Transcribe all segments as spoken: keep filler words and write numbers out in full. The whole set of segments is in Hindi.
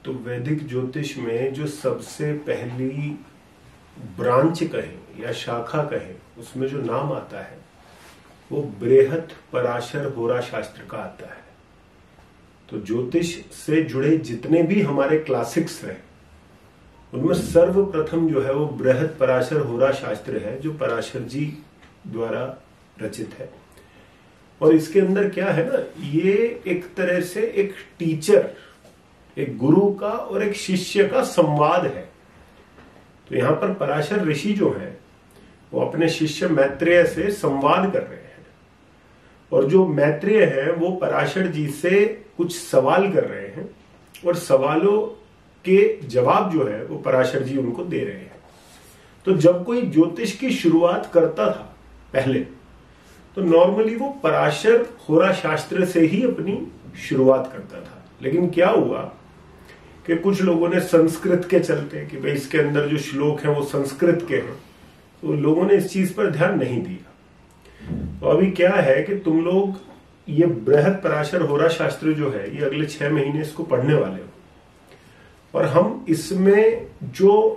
तो वैदिक ज्योतिष में जो सबसे पहली ब्रांच कहें या शाखा कहें, उसमें जो नाम आता है वो बृहत पराशर होरा शास्त्र का आता है। तो ज्योतिष से जुड़े जितने भी हमारे क्लासिक्स हैं उनमें सर्वप्रथम जो है वो बृहत पराशर होरा शास्त्र है, जो पराशर जी द्वारा रचित है। और इसके अंदर क्या है ना, ये एक तरह से एक टीचर, एक गुरु का और एक शिष्य का संवाद है। तो यहां पर पराशर ऋषि जो है वो अपने शिष्य मैत्रेय से संवाद कर रहे हैं, और जो मैत्रेय है वो पराशर जी से कुछ सवाल कर रहे हैं, और सवालों के जवाब जो है वो पराशर जी उनको दे रहे हैं। तो जब कोई ज्योतिष की शुरुआत करता था पहले, तो नॉर्मली वो पराशर होरा शास्त्र से ही अपनी शुरुआत करता था। लेकिन क्या हुआ कि कुछ लोगों ने संस्कृत के चलते कि भाई इसके अंदर जो श्लोक हैं वो संस्कृत के हैं, तो लोगों ने इस चीज पर ध्यान नहीं दिया। तो अभी क्या है कि तुम लोग ये बृहत पराशर होरा शास्त्र जो है ये अगले छह महीने इसको पढ़ने वाले हो, और हम इसमें जो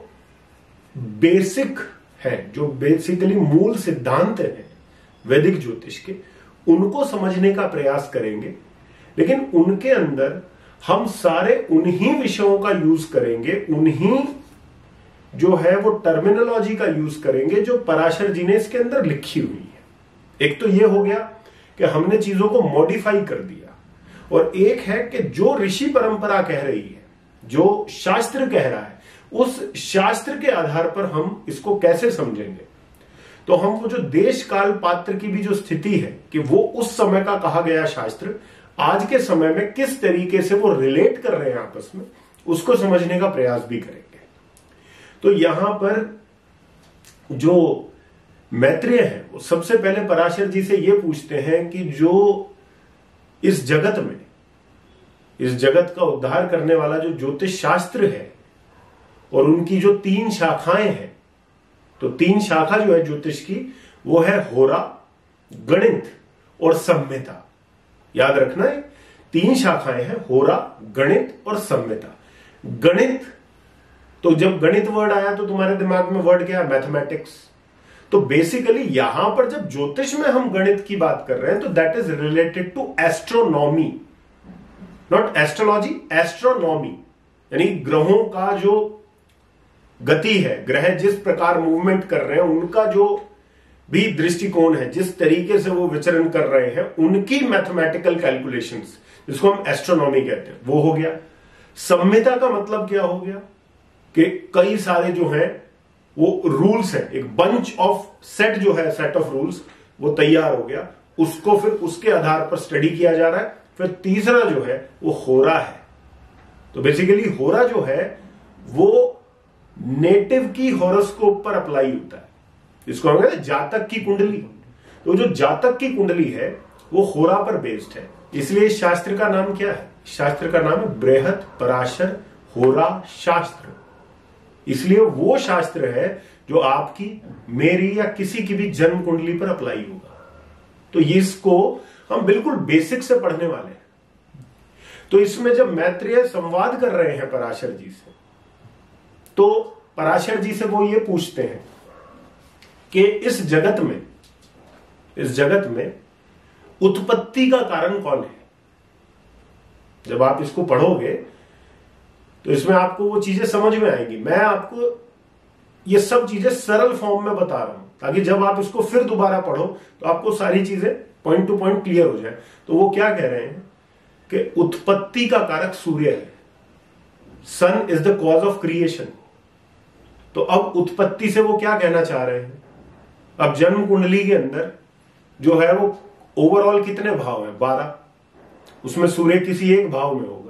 बेसिक है, जो बेसिकली मूल सिद्धांत है वैदिक ज्योतिष के, उनको समझने का प्रयास करेंगे। लेकिन उनके अंदर हम सारे उन्हीं विषयों का यूज करेंगे, उन्हीं जो है वो टर्मिनोलॉजी का यूज करेंगे जो पराशर जी ने इसके अंदर लिखी हुई है। एक तो ये हो गया कि हमने चीजों को मॉडिफाई कर दिया, और एक है कि जो ऋषि परंपरा कह रही है, जो शास्त्र कह रहा है, उस शास्त्र के आधार पर हम इसको कैसे समझेंगे। तो हम वो जो देश काल पात्र की भी जो स्थिति है कि वो उस समय का कहा गया शास्त्र आज के समय में किस तरीके से वो रिलेट कर रहे हैं आपस में, उसको समझने का प्रयास भी करेंगे। तो यहां पर जो मैत्रेय है वो सबसे पहले पराशर जी से ये पूछते हैं कि जो इस जगत में, इस जगत का उद्धार करने वाला जो ज्योतिष शास्त्र है और उनकी जो तीन शाखाएं हैं, तो तीन शाखा जो है ज्योतिष की वो है होरा, गणित और संहिता। याद रखना है, तीन शाखाएं हैं, होरा, गणित और संहिता। गणित, तो जब गणित वर्ड आया तो तुम्हारे दिमाग में वर्ड क्या है? मैथमेटिक्स। तो बेसिकली यहां पर जब ज्योतिष में हम गणित की बात कर रहे हैं तो that is related to astronomy, not astrology, astronomy, यानी ग्रहों का जो गति है, ग्रह जिस प्रकार मूवमेंट कर रहे हैं, उनका जो भी दृष्टिकोण है, जिस तरीके से वो विचरण कर रहे हैं, उनकी मैथमेटिकल कैलकुलेशंस, जिसको हम एस्ट्रोनॉमी कहते हैं, वो हो गया। संहिता का मतलब क्या हो गया कि कई सारे जो हैं वो रूल्स है, एक बंच ऑफ सेट जो है, सेट ऑफ रूल्स वो तैयार हो गया, उसको फिर उसके आधार पर स्टडी किया जा रहा है। फिर तीसरा जो है वो होरा है। तो बेसिकली होरा जो है वो नेटिव की हॉरोस्कोप पर अप्लाई होता है, इसको हम कहते हैं जातक की कुंडली। तो जो जातक की कुंडली है वो होरा पर बेस्ड है, इसलिए शास्त्र का नाम क्या है? शास्त्र का नाम है बृहत पराशर होरा शास्त्र। इसलिए वो शास्त्र है जो आपकी, मेरी या किसी की भी जन्म कुंडली पर अप्लाई होगा। तो इसको हम बिल्कुल बेसिक से पढ़ने वाले हैं। तो इसमें जब मैत्रेय संवाद कर रहे हैं पराशर जी से, तो पराशर जी से वो ये पूछते हैं कि इस जगत में, इस जगत में उत्पत्ति का कारण कौन है? जब आप इसको पढ़ोगे तो इसमें आपको वो चीजें समझ में आएंगी। मैं आपको ये सब चीजें सरल फॉर्म में बता रहा हूं ताकि जब आप इसको फिर दोबारा पढ़ो तो आपको सारी चीजें पॉइंट टू पॉइंट क्लियर हो जाए। तो वो क्या कह रहे हैं कि उत्पत्ति का कारक सूर्य है, sun is the cause of creation. तो अब उत्पत्ति से वो क्या कहना चाह रहे हैं? अब जन्म कुंडली के अंदर जो है वो ओवरऑल कितने भाव हैं? बारह। उसमें सूर्य किसी एक भाव में होगा।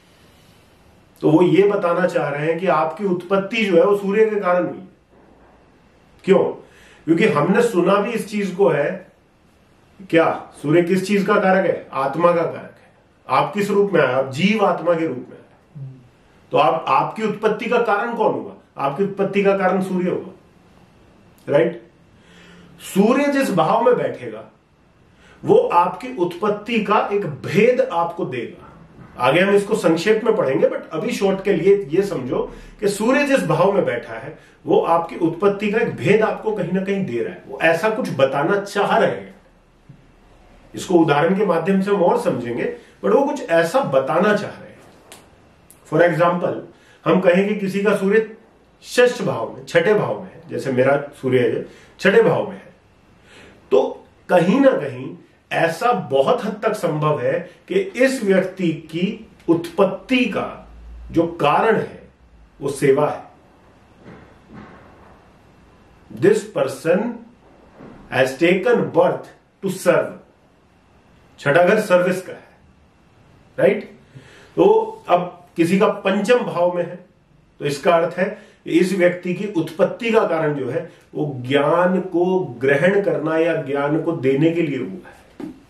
तो वो ये बताना चाह रहे हैं कि आपकी उत्पत्ति जो है वो सूर्य के कारण हुई। क्यों? क्योंकि हमने सुना भी इस चीज को है, क्या सूर्य किस चीज का कारक है? आत्मा का कारक है। आप किस रूप में आए? आप जीव आत्मा के रूप में आए। तो आप, आपकी उत्पत्ति का कारण कौन होगा? आपकी उत्पत्ति का कारण सूर्य होगा, राइट? सूर्य जिस भाव में बैठेगा वो आपकी उत्पत्ति का एक भेद आपको देगा। आगे हम इसको संक्षेप में पढ़ेंगे, बट अभी शॉर्ट के लिए ये समझो कि सूर्य जिस भाव में बैठा है वो आपकी उत्पत्ति का एक भेद आपको कहीं ना कहीं दे रहा है, वो ऐसा कुछ बताना चाह रहे हैं। इसको उदाहरण के माध्यम से हम और समझेंगे, बट वो कुछ ऐसा बताना चाह रहे हैं। फॉर एग्जाम्पल हम कहेंगे किसी का सूर्य षष्ठ भाव में, छठे भाव में है, जैसे मेरा सूर्य छठे भाव में है, तो कहीं ना कहीं ऐसा बहुत हद तक संभव है कि इस व्यक्ति की उत्पत्ति का जो कारण है वो सेवा है। This person has taken birth to serve. छठा घर सर्विस का है, राइट। तो अब किसी का पंचम भाव में है, तो इसका अर्थ है इस व्यक्ति की उत्पत्ति का कारण जो है वो ज्ञान को ग्रहण करना या ज्ञान को देने के लिए हुआ है।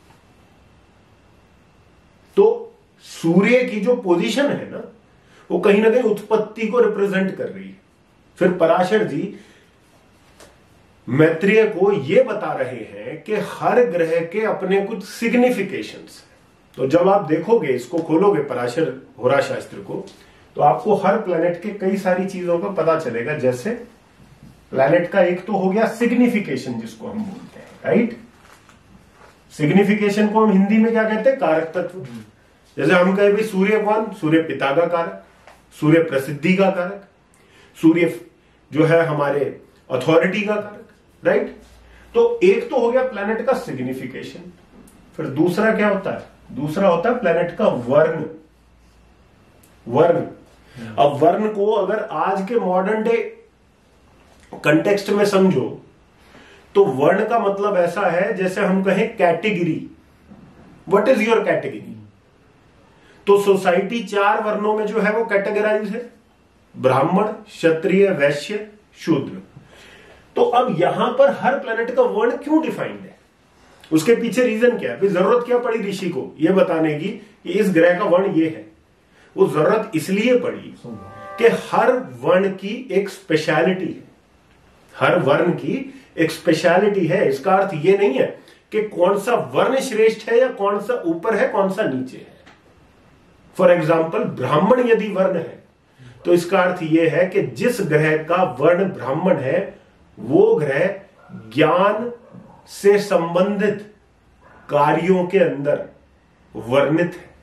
तो सूर्य की जो पोजीशन है ना, वो कहीं ना कहीं उत्पत्ति को रिप्रेजेंट कर रही है। फिर पराशर जी मैत्रेय को यह बता रहे हैं कि हर ग्रह के अपने कुछ सिग्निफिकेशंस हैं। तो जब आप देखोगे, इसको खोलोगे पराशर होरा शास्त्र को, तो आपको हर प्लैनेट के कई सारी चीजों का पता चलेगा। जैसे प्लैनेट का एक तो हो गया सिग्निफिकेशन, जिसको हम बोलते हैं, राइट। सिग्निफिकेशन को हम हिंदी में क्या कहते हैं? कारक तत्व। जैसे हम कहे भाई सूर्य कौन? सूर्य पिता का कारक, सूर्य प्रसिद्धि का कारक, सूर्य जो है हमारे अथॉरिटी का कारक, राइट। तो एक तो हो गया प्लैनेट का सिग्निफिकेशन। फिर दूसरा क्या होता है? दूसरा होता है प्लैनेट का वर्ण। वर्ण, अब वर्ण को अगर आज के मॉडर्न डे कंटेक्स्ट में समझो तो वर्ण का मतलब ऐसा है जैसे हम कहें category. What is your category? तो सोसाइटी चार वर्णों में जो है वो कैटेगराइज है, ब्राह्मण, क्षत्रिय, वैश्य, शूद्र। तो अब यहां पर हर प्लैनेट का वर्ण क्यों डिफाइंड है? उसके पीछे रीजन क्या है? जरूरत क्या पड़ी ऋषि को यह बताने की कि इस ग्रह का वर्ण ये है? वो जरूरत इसलिए पड़ी कि हर वर्ण की एक स्पेशलिटी है। हर वर्ण की एक स्पेशलिटी है। इसका अर्थ ये नहीं है कि कौन सा वर्ण श्रेष्ठ है या कौन सा ऊपर है, कौन सा नीचे है। फॉर एग्जाम्पल ब्राह्मण यदि वर्ण है तो इसका अर्थ यह है कि जिस ग्रह का वर्ण ब्राह्मण है वो ग्रह ज्ञान से संबंधित कार्यों के अंदर वर्णित है।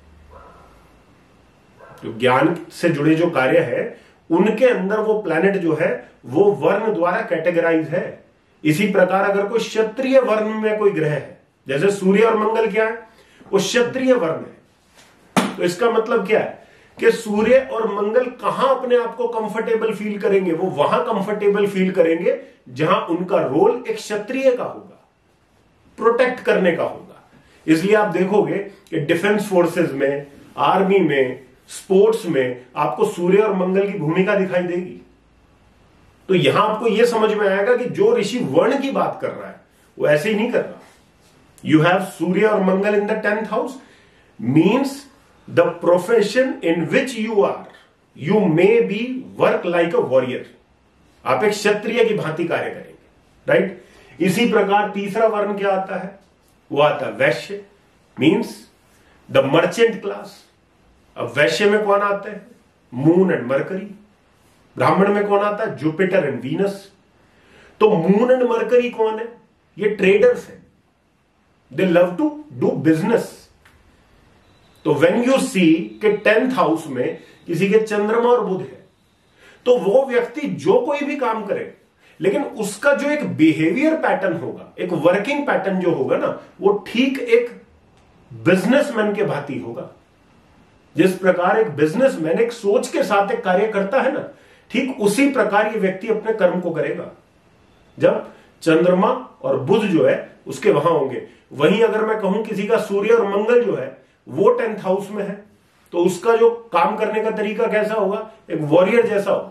जो ज्ञान से जुड़े जो कार्य है उनके अंदर वो प्लैनेट जो है वो वर्ण द्वारा कैटेगराइज है। इसी प्रकार अगर कोई क्षत्रिय वर्ण में कोई ग्रह है, जैसे सूर्य और मंगल क्या है? वो क्षत्रिय वर्ण है। तो इसका मतलब क्या है कि सूर्य और मंगल कहां अपने आप को कंफर्टेबल फील करेंगे? वो वहां कंफर्टेबल फील करेंगे जहां उनका रोल एक क्षत्रिय का होगा, प्रोटेक्ट करने का होगा। इसलिए आप देखोगे कि डिफेंस फोर्सेस में, आर्मी में, स्पोर्ट्स में आपको सूर्य और मंगल की भूमिका दिखाई देगी। तो यहां आपको यह समझ में आएगा कि जो ऋषि वर्ण की बात कर रहा है वो ऐसे ही नहीं कर रहा। यू हैव सूर्य और Mangal in the tenth house means the profession in which you are, you may be work like a warrior. आप एक क्षत्रिय की भांति कार्य करेंगे, राइट। इसी प्रकार तीसरा वर्ण क्या आता है? वो आता है वैश्य, मीन्स द मर्चेंट क्लास। अब वैश्य में कौन आते हैं? Moon and Mercury. ब्राह्मण में कौन आता है? Jupiter and Venus. तो मून एंड मरकरी कौन है? ये ट्रेडर्स हैं। They love to do business. तो व्हेन यू सी के टेंथ हाउस में किसी के चंद्रमा और बुध है, तो वो व्यक्ति जो कोई भी काम करे, लेकिन उसका जो एक बिहेवियर पैटर्न होगा, एक वर्किंग पैटर्न जो होगा ना, वो ठीक एक बिजनेसमैन के भांति होगा। जिस प्रकार एक बिजनेसमैन एक सोच के साथ एक कार्य करता है ना, ठीक उसी प्रकार ये व्यक्ति अपने कर्म को करेगा। जब चंद्रमा और बुध जो है उसके वहां होंगे। वहीं अगर मैं कहूं किसी का सूर्य और मंगल जो है वो टेंथ हाउस में है, तो उसका जो काम करने का तरीका कैसा होगा? एक वॉरियर जैसा होगा,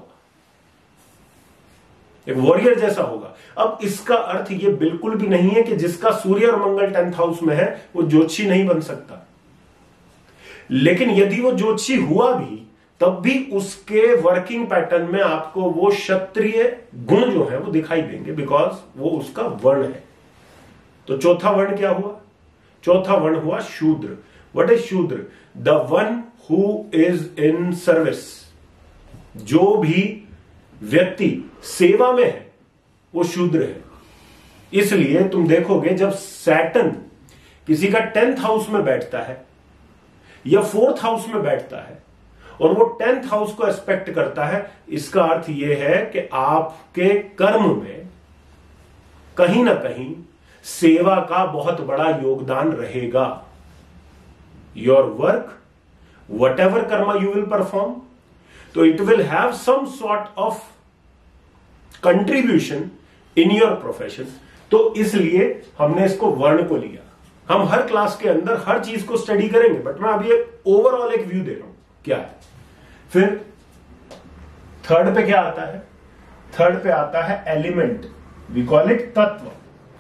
एक वॉरियर जैसा होगा। अब इसका अर्थ ये बिल्कुल भी नहीं है कि जिसका सूर्य और मंगल टेंथ हाउस में है वो ज्योतिषी नहीं बन सकता। लेकिन यदि वो ज्योतिषी हुआ भी तब भी उसके वर्किंग पैटर्न में आपको वो क्षत्रिय गुण जो है वो दिखाई देंगे, बिकॉज वो उसका वर्ण है। तो चौथा वर्ण क्या हुआ? चौथा वर्ण हुआ शूद्र। What is Shudra? The one who is in service. जो भी व्यक्ति सेवा में है वो शूद्र है। इसलिए तुम देखोगे जब सैटर्न किसी का टेंथ हाउस में बैठता है या फोर्थ हाउस में बैठता है और वो टेंथ हाउस को एस्पेक्ट करता है, इसका अर्थ यह है कि आपके कर्म में कहीं ना कहीं सेवा का बहुत बड़ा योगदान रहेगा। Your work, whatever karma you will perform, तो it will have some sort of contribution in your profession. तो इसलिए हमने इसको वर्ण को लिया। हम हर क्लास के अंदर हर चीज को स्टडी करेंगे, बट मैं अभी ओवरऑल एक व्यू दे रहा हूं क्या है। फिर थर्ड पे क्या आता है? थर्ड पे आता है एलिमेंट, वी कॉल इट तत्व।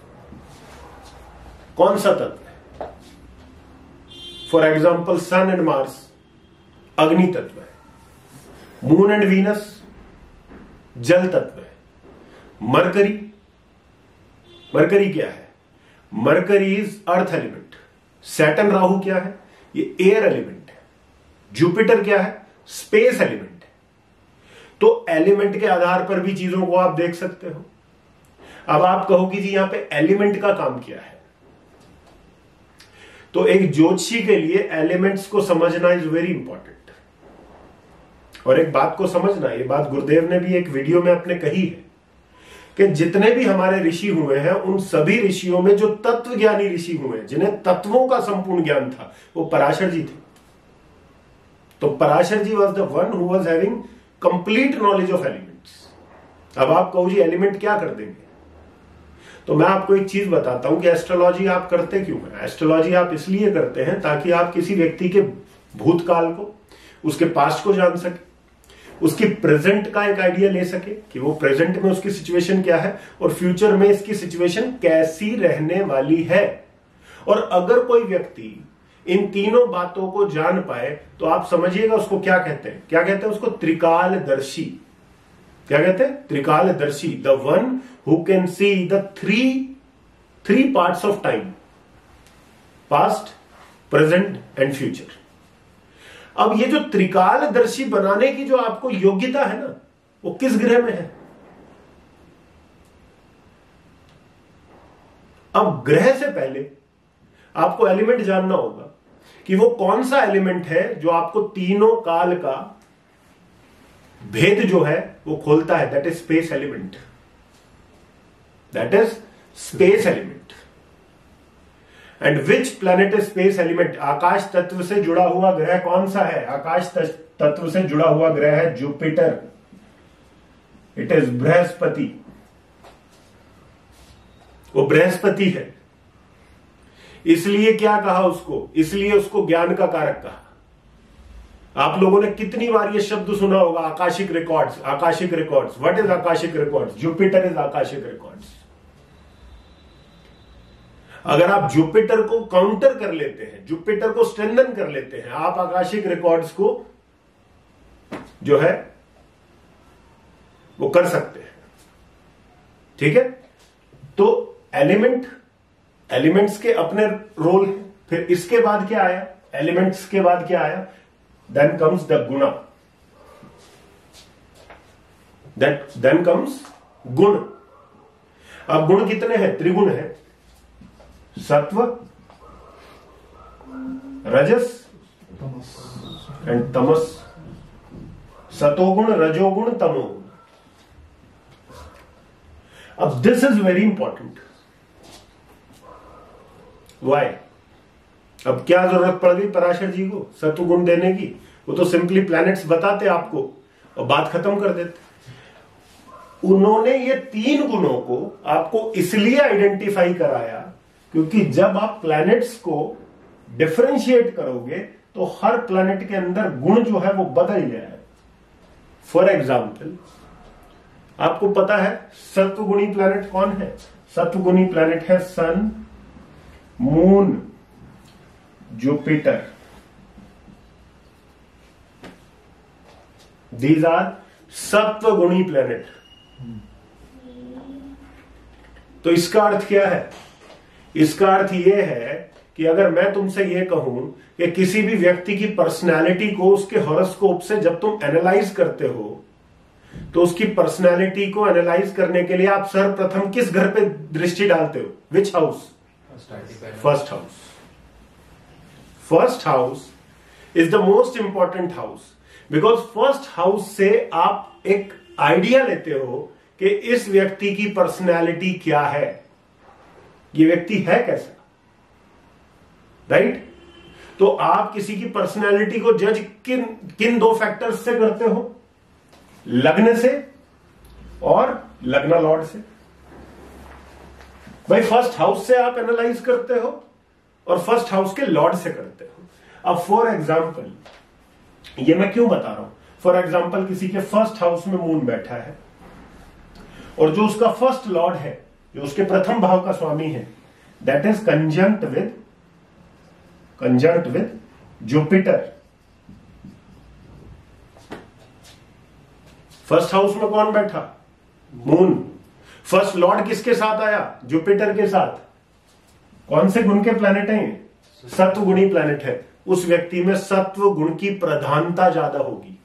कौन सा तत्व है? For example sun and Mars अग्नि तत्व है, मून एंड वीनस जल तत्व है, मरकरी मरकरी क्या है? Mercury is earth element. Saturn Rahu क्या है? ये एयर एलिमेंट है। जुपिटर क्या है? स्पेस एलिमेंट है। तो एलिमेंट के आधार पर भी चीजों को आप देख सकते हो। अब आप कहो कि जी यहां पे एलिमेंट का काम क्या है, तो एक ज्योतिषी के लिए एलिमेंट्स को समझना इज वेरी इंपॉर्टेंट। और एक बात को समझना, ये बात गुरुदेव ने भी एक वीडियो में अपने कही है कि जितने भी हमारे ऋषि हुए हैं उन सभी ऋषियों में जो तत्व ज्ञानी ऋषि हुए, जिन्हें तत्वों का संपूर्ण ज्ञान था, वो पराशर जी थे। तो Parashar ji was the one who was having complete knowledge of elements. अब आप कहो जी एलिमेंट क्या कर देंगे, तो मैं आपको एक चीज बताता हूं कि एस्ट्रोलॉजी आप करते क्यों हैं। एस्ट्रोलॉजी आप इसलिए करते हैं ताकि आप किसी व्यक्ति के भूतकाल को, उसके पास्ट को जान सके, उसकी प्रेजेंट का एक आइडिया ले सके कि वो प्रेजेंट में उसकी सिचुएशन क्या है और फ्यूचर में इसकी सिचुएशन कैसी रहने वाली है। और अगर कोई व्यक्ति इन तीनों बातों को जान पाए तो आप समझिएगा उसको क्या कहते हैं। क्या कहते हैं उसको? त्रिकालदर्शी। क्या कहते हैं? त्रिकालदर्शी। The one who can see the three three parts of time, past, present and future. अब ये जो त्रिकालदर्शी बनाने की जो आपको योग्यता है ना, वो किस ग्रह में है? अब ग्रह से पहले आपको एलिमेंट जानना होगा कि वो कौन सा एलिमेंट है जो आपको तीनों काल का भेद जो है वो खोलता है। That is space element. That is space element. And which planet is space element? आकाश तत्व से जुड़ा हुआ ग्रह कौन सा है? आकाश तत्व से जुड़ा हुआ ग्रह है जुपिटर। It is Brihaspati. वो बृहस्पति है। इसलिए क्या कहा उसको? इसलिए उसको ज्ञान का कारक कहा। आप लोगों ने कितनी बार ये शब्द सुना होगा, akashic records. Akashic records, what is akashic records? Jupiter is akashic records. अगर आप जुपिटर को काउंटर कर लेते हैं, जुपिटर को स्ट्रेंथन कर लेते हैं, आप आकाशिक रिकॉर्ड्स को जो है वो कर सकते हैं। ठीक है? तो एलिमेंट, एलिमेंट्स के अपने रोल हैं। फिर इसके बाद क्या आया? एलिमेंट्स के बाद क्या आया? Then comes the guna. That then comes guna. अब गुण कितने हैं? त्रिगुण है, सत्व, रजस एंड तमस। सतोगुण, रजोगुण, तमोगुण। अब this is very important. Why? अब क्या जरूरत पड़ गई पराशर जी को सत्वगुण देने की? वो तो सिंपली प्लैनेट्स बताते आपको और बात खत्म कर देते। उन्होंने ये तीन गुणों को आपको इसलिए आइडेंटिफाई कराया क्योंकि जब आप प्लैनेट्स को डिफरेंशिएट करोगे तो हर प्लैनेट के अंदर गुण जो है वो बदल जाए। फॉर एग्जाम्पल, आपको पता है सत्वगुणी प्लैनेट कौन है? सत्वगुणी प्लैनेट है sun, moon, Jupiter. These are sattvaguni planet. तो इसका अर्थ क्या है? इसका अर्थ यह है कि अगर मैं तुमसे यह कहूं कि किसी भी व्यक्ति की पर्सनैलिटी को उसके हॉरोस्कोप से जब तुम एनालाइज करते हो, तो उसकी पर्सनैलिटी को एनालाइज करने के लिए आप सर्वप्रथम किस घर पे दृष्टि डालते हो? Which house? First house. First house is the most important house, because first house से आप एक आइडिया लेते हो कि इस व्यक्ति की पर्सनैलिटी क्या है, ये व्यक्ति है कैसा, राइट right? तो आप किसी की पर्सनैलिटी को जज किन किन दो फैक्टर्स से करते हो? लग्न से और लग्न लॉर्ड से। भाई फर्स्ट हाउस से आप एनालाइज करते हो और फर्स्ट हाउस के लॉर्ड से करते हो। अब फॉर एग्जाम्पल, ये मैं क्यों बता रहा हूं, फॉर एग्जाम्पल किसी के फर्स्ट हाउस में मून बैठा है और जो उसका फर्स्ट लॉर्ड है, जो उसके प्रथम भाव का स्वामी है, that is conjunct with conjunct with Jupiter. First house में कौन बैठा? मून। फर्स्ट लॉर्ड किसके साथ आया? जुपिटर के साथ। कौन से गुण के प्लैनेट हैं ये? सत्व गुणी प्लैनेट है। उस व्यक्ति में सत्व गुण की प्रधानता ज्यादा होगी,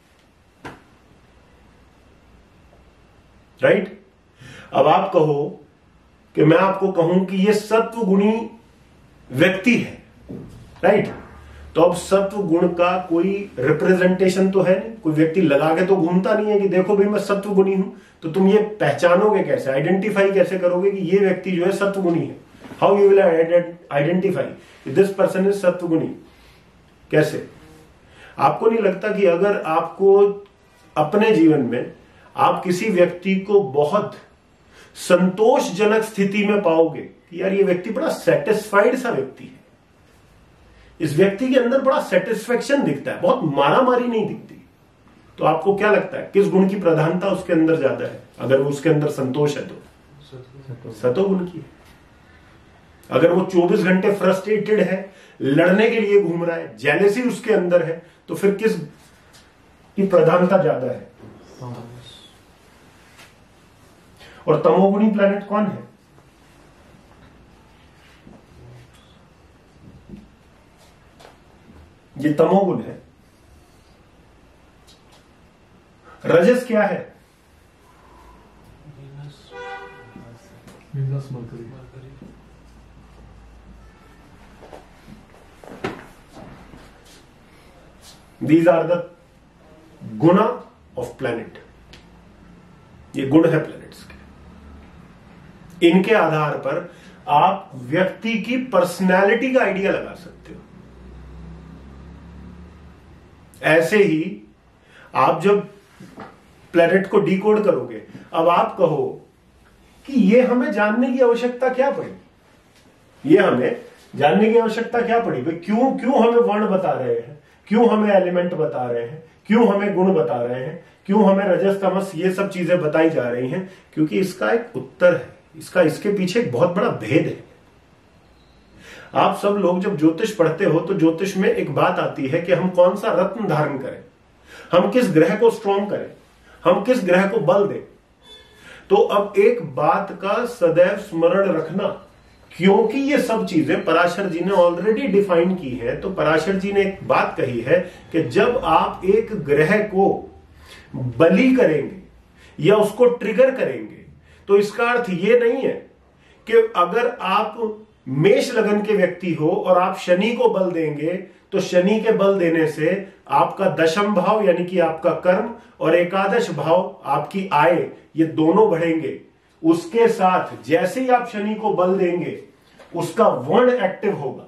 राइट right? अब आप कहो कि मैं आपको कहूं कि ये सत्व गुणी व्यक्ति है, राइट right? तो अब सत्व गुण का कोई रिप्रेजेंटेशन तो है नहीं, कोई व्यक्ति लगा के तो घूमता नहीं है कि देखो भाई मैं सत्व गुणी हूं। तो तुम ये पहचानोगे कैसे, आइडेंटिफाई कैसे करोगे कि ये व्यक्ति जो है सत्व गुणी है? How you will identify this person is sattvaguni? कैसे? आपको नहीं लगता कि अगर आपको अपने जीवन में आप किसी व्यक्ति को बहुत संतोषजनक स्थिति में पाओगे कि यार ये व्यक्ति बड़ा सेटिस्फाइड सा व्यक्ति है, इस व्यक्ति के अंदर बड़ा सेटिस्फेक्शन दिखता है, बहुत मारामारी नहीं दिखती, तो आपको क्या लगता है किस गुण की प्रधानता उसके अंदर ज्यादा है? अगर वो उसके अंदर संतोष है तो सतोगुण की है। अगर वो चौबीस घंटे फ्रस्ट्रेटेड है, लड़ने के लिए घूम रहा है, जेलेसी उसके अंदर है, तो फिर किस की प्रधानता ज्यादा है? और तमोगुणी प्लैनेट कौन है? ये तमोगुण है। रजस क्या है? These are the guna of planet. ये गुण है प्लैनेट्स के। इनके आधार पर आप व्यक्ति की पर्सनैलिटी का आइडिया लगा सकते हो। ऐसे ही आप जब प्लैनेट को डिकोड करोगे, अब आप कहो कि ये हमें जानने की आवश्यकता क्या पड़ी, ये हमें जानने की आवश्यकता क्या पड़ी भाई, क्यों क्यों हमें वर्ण बता रहे हैं, क्यों हमें एलिमेंट बता रहे हैं, क्यों हमें गुण बता रहे हैं, क्यों हमें रजस तमस ये सब चीजें बताई जा रही हैं? क्योंकि इसका एक उत्तर है, इसका इसके पीछे एक बहुत बड़ा भेद है। आप सब लोग जब ज्योतिष पढ़ते हो तो ज्योतिष में एक बात आती है कि हम कौन सा रत्न धारण करें, हम किस ग्रह को स्ट्रॉन्ग करें, हम किस ग्रह को बल दें। तो अब एक बात का सदैव स्मरण रखना, क्योंकि ये सब चीजें पराशर जी ने ऑलरेडी डिफाइन की है। तो पराशर जी ने एक बात कही है कि जब आप एक ग्रह को बलि करेंगे या उसको ट्रिगर करेंगे, तो इसका अर्थ ये नहीं है कि अगर आप मेष लगन के व्यक्ति हो और आप शनि को बल देंगे तो शनि के बल देने से आपका दशम भाव यानी कि आपका कर्म और एकादश भाव आपकी आय, ये दोनों बढ़ेंगे। उसके साथ जैसे ही आप शनि को बल देंगे उसका वर्ण एक्टिव होगा,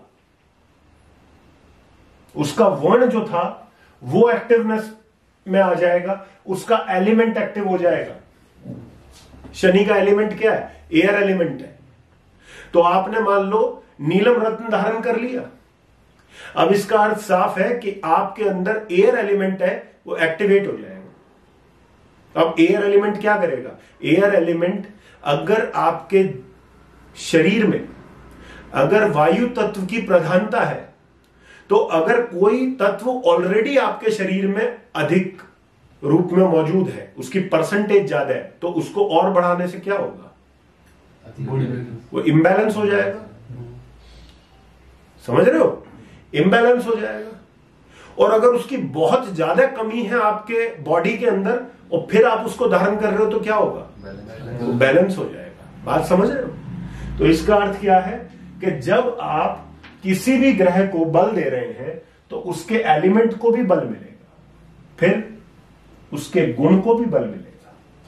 उसका वर्ण जो था वो एक्टिवनेस में आ जाएगा, उसका एलिमेंट एक्टिव हो जाएगा। शनि का एलिमेंट क्या है? एयर एलिमेंट है। तो आपने मान लो नीलम रत्न धारण कर लिया, अब इसका अर्थ साफ है कि आपके अंदर एयर एलिमेंट है, वो एक्टिवेट हो जाएगा। अब एयर एलिमेंट क्या करेगा? एयर एलिमेंट अगर आपके शरीर में अगर वायु तत्व की प्रधानता है, तो अगर कोई तत्व ऑलरेडी आपके शरीर में अधिक रूप में मौजूद है, उसकी परसेंटेज ज्यादा है, तो उसको और बढ़ाने से क्या होगा? वो इम्बैलेंस हो जाएगा। समझ रहे हो? इम्बैलेंस हो जाएगा। और अगर उसकी बहुत ज्यादा कमी है आपके बॉडी के अंदर और फिर आप उसको धारण कर रहे हो तो क्या होगा? तो बैलेंस हो जाएगा। बात समझ रहे हो? तो इसका अर्थ क्या है कि जब आप किसी भी ग्रह को बल दे रहे हैं तो उसके एलिमेंट को भी बल मिलेगा, फिर उसके गुण को भी बल मिलेगा,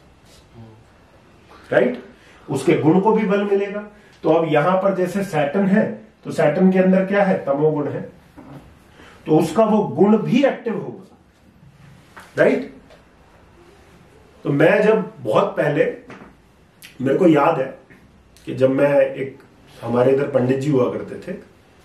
राइट? उसके गुण को भी बल मिलेगा। तो अब यहां पर जैसे सैटर्न है तो सैटर्न के अंदर क्या है? तमोगुण है, तो उसका वो गुण भी एक्टिव होगा, राइट? तो मैं जब बहुत पहले, मेरे को याद है कि जब मैं एक, हमारे इधर पंडित जी हुआ करते थे,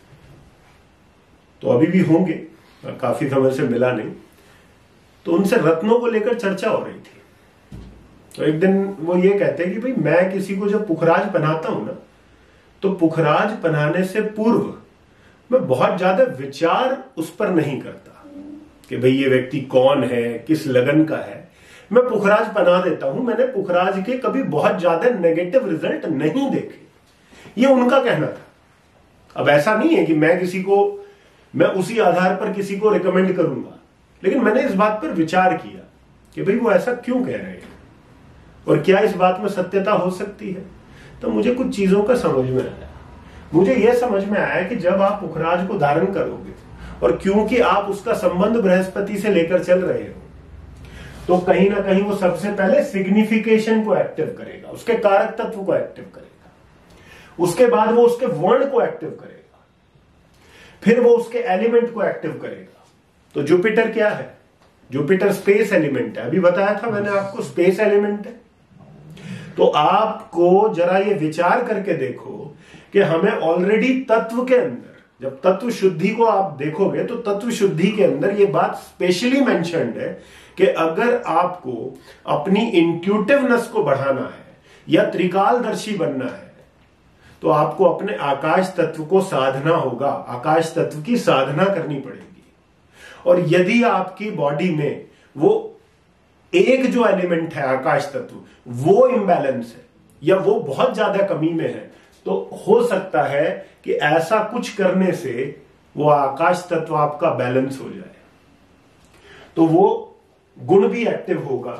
तो अभी भी होंगे, काफी समय से मिला नहीं, तो उनसे रत्नों को लेकर चर्चा हो रही थी। तो एक दिन वो ये कहते हैं कि भाई मैं किसी को जब पुखराज पहनाता हूं ना, तो पुखराज पहनाने से पूर्व मैं बहुत ज्यादा विचार उस पर नहीं करता कि भाई ये व्यक्ति कौन है, किस लगन का है। मैं पुखराज पहना देता हूं। मैंने पुखराज के कभी बहुत ज्यादा नेगेटिव रिजल्ट नहीं देखे, ये उनका कहना था। अब ऐसा नहीं है कि मैं किसी को, मैं उसी आधार पर किसी को रिकमेंड करूंगा, लेकिन मैंने इस बात पर विचार किया कि भाई वो ऐसा क्यों कह रहे हैं और क्या इस बात में सत्यता हो सकती है। तो मुझे कुछ चीजों का समझ में आया। मुझे यह समझ में आया कि जब आप पुखराज को धारण करोगे और क्योंकि आप उसका संबंध बृहस्पति से लेकर चल रहे हो, तो कहीं ना कहीं वो सबसे पहले सिग्निफिकेशन को एक्टिव करेगा, उसके कारक तत्व को एक्टिव करेगा, उसके बाद वो उसके वर्ण को एक्टिव करेगा, फिर वो उसके एलिमेंट को एक्टिव करेगा। तो जुपिटर क्या है? जुपिटर स्पेस एलिमेंट है। अभी बताया था मैंने आपको, स्पेस एलिमेंट है। तो आपको जरा ये विचार करके देखो कि हमें ऑलरेडी तत्व के अंदर, जब तत्व शुद्धि को आप देखोगे तो तत्व शुद्धि के अंदर ये बात स्पेशली मेंशन्ड है कि अगर आपको अपनी इंट्यूटिवनेस को बढ़ाना है या त्रिकालदर्शी बनना है, तो आपको अपने आकाश तत्व को साधना होगा, आकाश तत्व की साधना करनी पड़ेगी। और यदि आपकी बॉडी में वो एक जो एलिमेंट है आकाश तत्व, वो इम्बैलेंस है या वो बहुत ज्यादा कमी में है, तो हो सकता है कि ऐसा कुछ करने से वो आकाश तत्व आपका बैलेंस हो जाए, तो वो गुण भी एक्टिव होगा,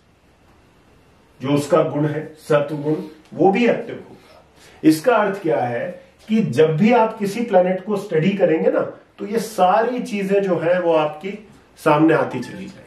जो उसका गुण है सत्व गुण, वो भी एक्टिव होगा। इसका अर्थ क्या है कि जब भी आप किसी प्लैनेट को स्टडी करेंगे ना, तो ये सारी चीजें जो है वो आपकी सामने आती चली जाएंगी।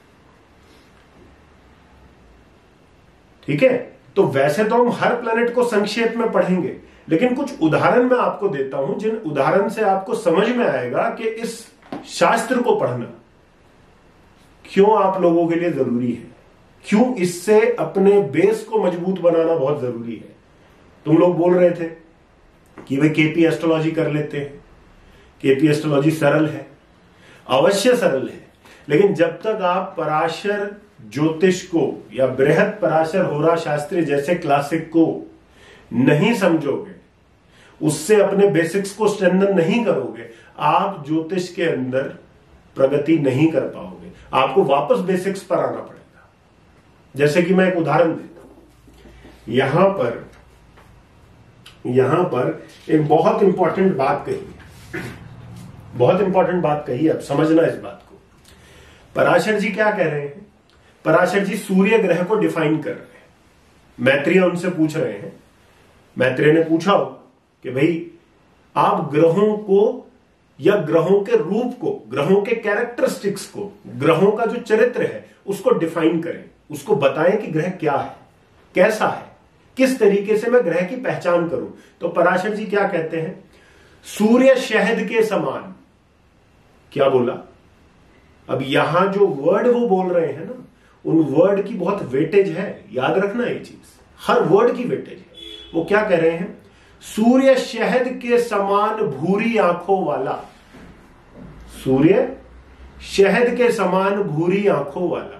ठीक है? तो वैसे तो हम हर प्लैनेट को संक्षेप में पढ़ेंगे, लेकिन कुछ उदाहरण मैं आपको देता हूं, जिन उदाहरण से आपको समझ में आएगा कि इस शास्त्र को पढ़ना क्यों आप लोगों के लिए जरूरी है, क्यों इससे अपने बेस को मजबूत बनाना बहुत जरूरी है। तुम लोग बोल रहे थे कि वे केपी एस्ट्रोलॉजी कर लेते हैं, केपी एस्ट्रोलॉजी सरल है, अवश्य सरल है, लेकिन जब तक आप पराशर ज्योतिष को या बृहत पराशर होरा शास्त्री जैसे क्लासिक को नहीं समझोगे, उससे अपने बेसिक्स को स्ट्रेंथन नहीं करोगे, आप ज्योतिष के अंदर प्रगति नहीं कर पाओगे। आपको वापस बेसिक्स पर आना पड़ेगा। जैसे कि मैं एक उदाहरण देता हूं, यहां पर यहां पर एक बहुत इंपॉर्टेंट बात कही है, बहुत इंपॉर्टेंट बात कही है, अब समझना इस बात को। पराशर जी क्या कह रहे हैं? पराशर जी सूर्य ग्रह को डिफाइन कर रहे हैं। मैत्रेय उनसे पूछ रहे हैं, मैत्रेय ने पूछा हो कि भाई आप ग्रहों को या ग्रहों के रूप को, ग्रहों के कैरेक्टरिस्टिक्स को, ग्रहों का जो चरित्र है उसको डिफाइन करें, उसको बताएं कि ग्रह क्या है, कैसा है, किस तरीके से मैं ग्रह की पहचान करूं। तो पराशर जी क्या कहते हैं? सूर्य शहद के समान। क्या बोला? अब यहां जो वर्ड वो बोल रहे हैं ना, उन वर्ड की बहुत वेटेज है, याद रखना ये चीज, हर वर्ड की वेटेज है। वो क्या कह रहे हैं? सूर्य शहद के समान भूरी आंखों वाला, सूर्य शहद के समान भूरी आंखों वाला।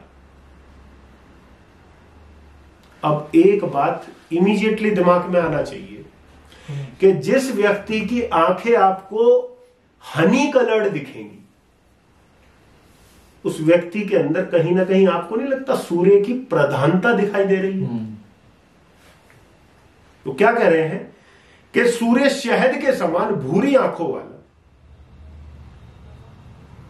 अब एक बात इमीडिएटली दिमाग में आना चाहिए कि जिस व्यक्ति की आंखें आपको हनी कलर्ड दिखेंगी, उस व्यक्ति के अंदर कहीं ना कहीं आपको नहीं लगता सूर्य की प्रधानता दिखाई दे रही है? तो क्या कह रहे हैं कि सूर्य शहद के समान भूरी आंखों वाला,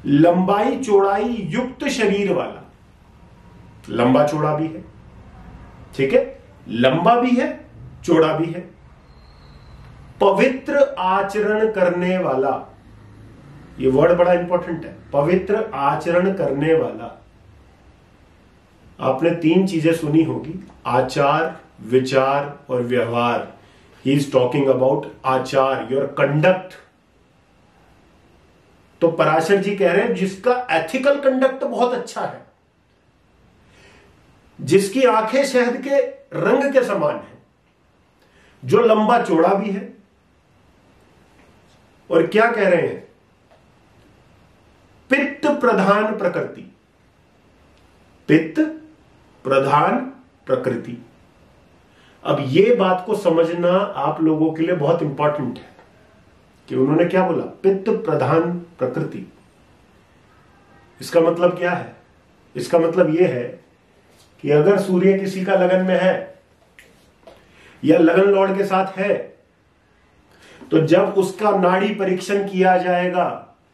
लंबाई चौड़ाई युक्त शरीर वाला, लंबा चौड़ा भी है, ठीक है, लंबा भी है चौड़ा भी है, पवित्र आचरण करने वाला, ये वर्ड बड़ा इंपॉर्टेंट है, पवित्र आचरण करने वाला। आपने तीन चीजें सुनी होगी, आचार, विचार और व्यवहार। He is talking about achar, your conduct. तो पराशर जी कह रहे हैं जिसका एथिकल कंडक्ट बहुत अच्छा है, जिसकी आंखें शहद के रंग के समान है, जो लंबा चौड़ा भी है, और क्या कह रहे हैं, पित्त प्रधान प्रकृति, पित्त प्रधान प्रकृति। अब यह बात को समझना आप लोगों के लिए बहुत इंपॉर्टेंट है कि उन्होंने क्या बोला, पित्त प्रधान प्रकृति। इसका मतलब क्या है? इसका मतलब यह है कि अगर सूर्य किसी का लगन में है या लगन लॉर्ड के साथ है, तो जब उसका नाड़ी परीक्षण किया जाएगा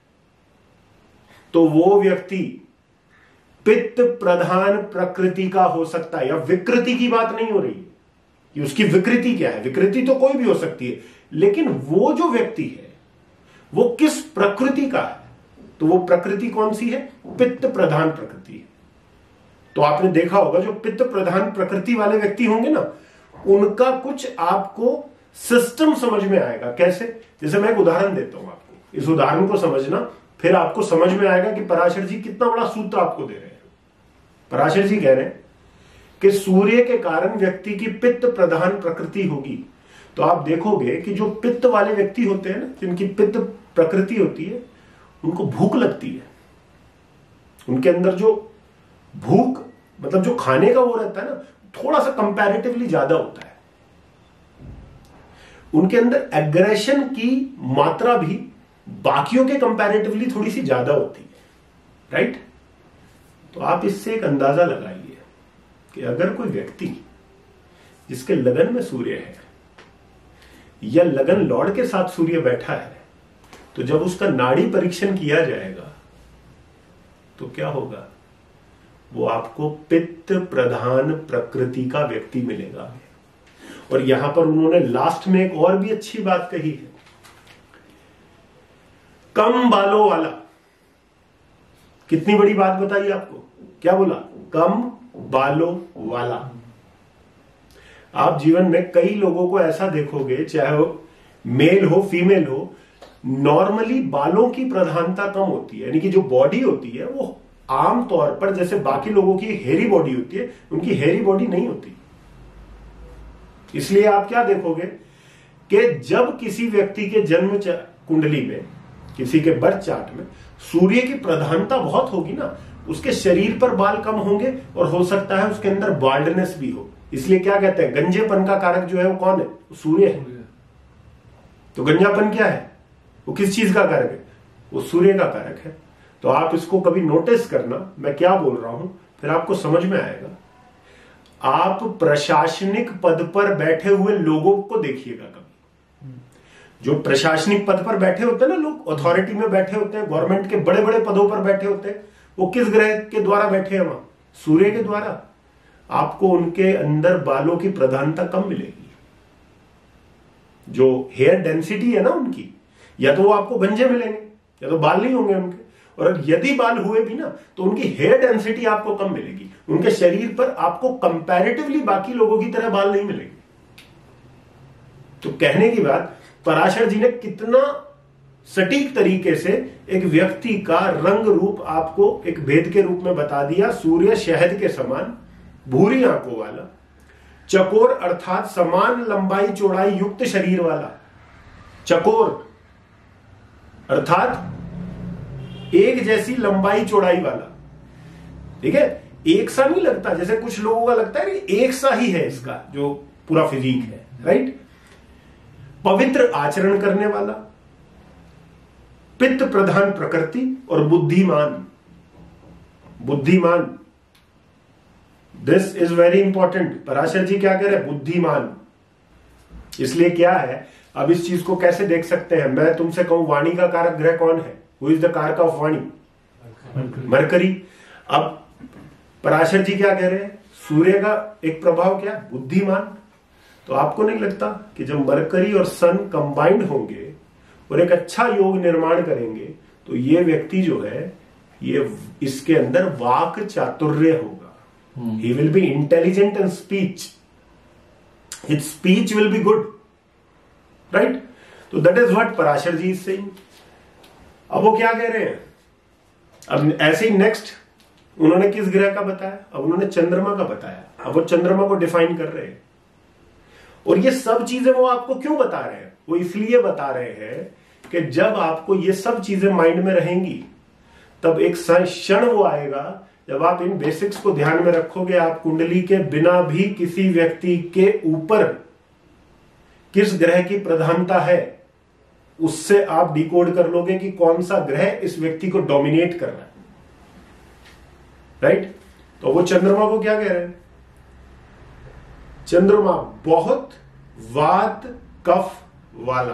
तो वो व्यक्ति पित्त प्रधान प्रकृति का हो सकता है। या विकृति की बात नहीं हो रही कि उसकी विकृति क्या है, विकृति तो कोई भी हो सकती है, लेकिन वो जो व्यक्ति है वो किस प्रकृति का है, तो वो प्रकृति कौन सी है, पित्त प्रधान प्रकृति है। तो आपने देखा होगा जो पित्त प्रधान प्रकृति वाले व्यक्ति होंगे ना, उनका कुछ आपको सिस्टम समझ में आएगा। कैसे? जैसे मैं एक उदाहरण देता हूं आपको, इस उदाहरण को समझना, फिर आपको समझ में आएगा कि पराशर जी कितना बड़ा सूत्र आपको दे रहे हैं। पराशर जी कह रहे हैं कि सूर्य के कारण व्यक्ति की पित्त प्रधान प्रकृति होगी। तो आप देखोगे कि जो पित्त वाले व्यक्ति होते हैं ना, जिनकी पित्त प्रकृति होती है, उनको भूख लगती है। उनके अंदर जो भूख, मतलब जो खाने का वो रहता है ना, थोड़ा सा कंपैरेटिवली ज्यादा होता है। उनके अंदर एग्रेशन की मात्रा भी बाकियों के कंपैरेटिवली थोड़ी सी ज्यादा होती है, राइट? तो आप इससे एक अंदाजा लगाइए कि अगर कोई व्यक्ति जिसके लगन में सूर्य है या लगन लॉर्ड के साथ सूर्य बैठा है, तो जब उसका नाड़ी परीक्षण किया जाएगा तो क्या होगा, वो आपको पित्त प्रधान प्रकृति का व्यक्ति मिलेगा। और यहां पर उन्होंने लास्ट में एक और भी अच्छी बात कही है, कम बालों वाला। कितनी बड़ी बात बताई आपको, क्या बोला, कम बालों वाला। आप जीवन में कई लोगों को ऐसा देखोगे, चाहे वो मेल हो फीमेल हो, नॉर्मली बालों की प्रधानता कम होती है। यानी कि जो बॉडी होती है वो आमतौर पर जैसे बाकी लोगों की हेरी बॉडी होती है, उनकी हेरी बॉडी नहीं होती। इसलिए आप क्या देखोगे कि जब किसी व्यक्ति के जन्म कुंडली में, किसी के बर्थ चार्ट में सूर्य की प्रधानता बहुत होगी ना, उसके शरीर पर बाल कम होंगे और हो सकता है उसके अंदर बाल्डनेस भी हो। इसलिए क्या कहते हैं, गंजेपन का कारक जो है वो कौन है, वो सूर्य है। तो गंजापन क्या है, वो किस चीज का कारक है, वो सूर्य का कारक है। तो आप इसको कभी नोटिस करना, मैं क्या बोल रहा हूं, फिर आपको समझ में आएगा। आप प्रशासनिक पद पर बैठे हुए लोगों को देखिएगा कभी, जो प्रशासनिक पद पर बैठे होते हैं ना लोग, अथॉरिटी में बैठे होते हैं, गवर्नमेंट के बड़े बड़े पदों पर बैठे होते हैं, वो किस ग्रह के द्वारा बैठे हैं, वहां सूर्य के द्वारा। आपको उनके अंदर बालों की प्रधानता कम मिलेगी। जो हेयर डेंसिटी है ना उनकी, या तो वो आपको गंजे मिलेंगे या तो बाल नहीं होंगे उनके, और यदि बाल हुए भी ना तो उनकी हेयर डेंसिटी आपको कम मिलेगी। उनके शरीर पर आपको कंपैरेटिवली बाकी लोगों की तरह बाल नहीं मिलेंगे। तो कहने की बात, पराशर जी ने कितना सटीक तरीके से एक व्यक्ति का रंग रूप आपको एक भेद के रूप में बता दिया। सूर्य शहद के समान, भूरी आंखों वाला, चकोर अर्थात समान लंबाई चौड़ाई युक्त शरीर वाला। चकोर अर्थात एक जैसी लंबाई चौड़ाई वाला, ठीक है, एक सा नहीं लगता जैसे कुछ लोगों का लगता है कि एक सा ही है इसका जो पूरा फिजिक है, राइट। पवित्र आचरण करने वाला, पित्त प्रधान प्रकृति और बुद्धिमान। बुद्धिमान, this is very important. Parashar ji क्या कह रहे हैं, बुद्धिमान। इसलिए क्या है, अब इस चीज को कैसे देख सकते हैं, मैं तुमसे कहूं वाणी का कारक ग्रह कौन है, who is the karak of vani, Mercury. अब पराशर जी क्या कह रहे हैं, सूर्य का एक प्रभाव क्या, बुद्धिमान। तो आपको नहीं लगता कि जब मरकरी और सन कंबाइंड होंगे और एक अच्छा योग निर्माण करेंगे तो ये व्यक्ति जो है ये इसके अंदर वाक चातुर्य होगा। He will be intelligent in speech, his speech will be good, right. तो that is what Parashar ji is saying. अब वो क्या कह रहे हैं, अब ऐसे ही नेक्स्ट उन्होंने किस ग्रह का बताया, अब उन्होंने चंद्रमा का बताया। अब वो चंद्रमा को डिफाइन कर रहे हैं और ये सब चीजें वो आपको क्यों बता रहे हैं, वो इसलिए बता रहे हैं कि जब आपको ये सब चीजें माइंड में रहेंगी तब एक क्षण वो आएगा जब आप इन बेसिक्स को ध्यान में रखोगे। आप कुंडली के बिना भी किसी व्यक्ति के ऊपर किस ग्रह की प्रधानता है उससे आप डिकोड कर लोगे कि कौन सा ग्रह इस व्यक्ति को डोमिनेट कर रहा है, राइट। तो वो चंद्रमा को क्या कह रहे हैं, चंद्रमा बहुत वात कफ वाला,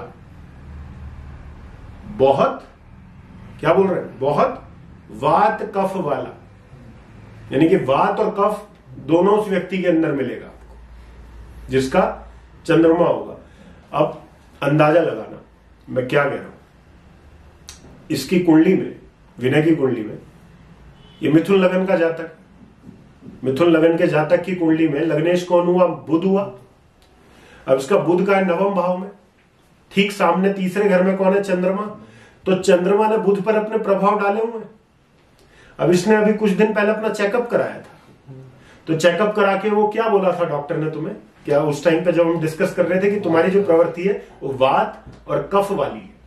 बहुत क्या बोल रहे हैं, बहुत वात कफ वाला, यानी कि वात और कफ दोनों उस व्यक्ति के अंदर मिलेगा आपको जिसका चंद्रमा होगा। अब अंदाजा लगाना मैं क्या कह रहा हूं, इसकी कुंडली में, विनय की कुंडली में, ये मिथुन लगन का जातक, मिथुन लगन के जातक की कुंडली में लग्नेश कौन हुआ, बुध हुआ। अब इसका बुध का है नवम भाव में, ठीक सामने तीसरे घर में कौन है, चंद्रमा। तो चंद्रमा ने बुध पर अपने प्रभाव डाले हुए हैं। अब इसने अभी कुछ दिन पहले अपना चेकअप कराया था, तो चेकअप करा के वो क्या बोला था डॉक्टर ने तुम्हें, क्या उस टाइम पे जब हम डिस्कस कर रहे थे कि तुम्हारी जो प्रवृत्ति है वो वात और कफ वाली है,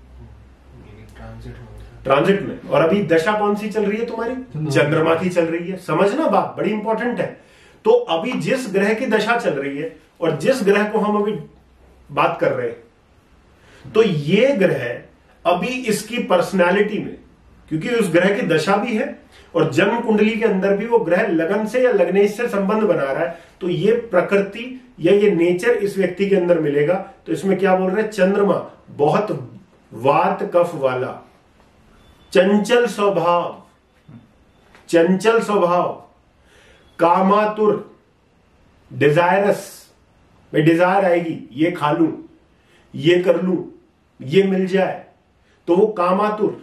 ट्रांजिट में। और अभी दशा कौन सी चल रही है तुम्हारी, चंद्रमा की चल रही है। समझना बात बड़ी इंपॉर्टेंट है। तो अभी जिस ग्रह की दशा चल रही है और जिस ग्रह को हम अभी बात कर रहे हैं, तो ये ग्रह अभी इसकी पर्सनैलिटी में, क्योंकि उस ग्रह की दशा भी है और जन्म कुंडली के अंदर भी वो ग्रह लगन से या लग्नेश से संबंध बना रहा है, तो ये प्रकृति या ये नेचर इस व्यक्ति के अंदर मिलेगा। तो इसमें क्या बोल रहे हैं, चंद्रमा बहुत वात कफ वाला, चंचल स्वभाव, चंचल स्वभाव, कामातुर, डिजायरस, में डिजायर आएगी, ये खा लूं, ये कर लूं, ये मिल जाए, तो वो कामातुर,